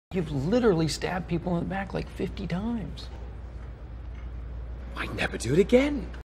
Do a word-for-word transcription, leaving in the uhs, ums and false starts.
You've literally stabbed people in the back like fifty times. I'd never do it again.